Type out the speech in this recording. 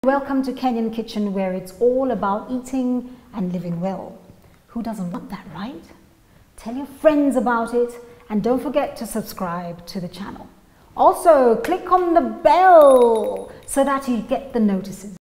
Welcome to Kenyan Kitchen, where it's all about eating and living well. Who doesn't want that, right? Tell your friends about it and don't forget to subscribe to the channel. Also, click on the bell so that you get the notices.